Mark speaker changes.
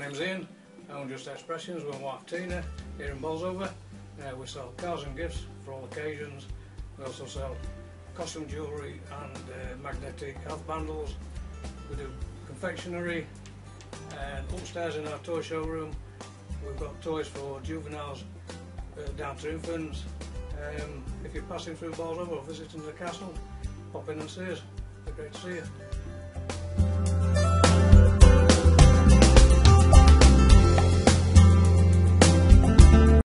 Speaker 1: name's Ian, I own Just Expressions with my wife Tina here in Bolsover. We sell cars and gifts for all occasions. We also sell costume jewellery and magnetic health bundles. We do confectionery, and upstairs in our toy showroom we've got toys for juveniles down to infants. If you're passing through Bolsover or visiting the castle, pop in and see us. It'd be great to see you.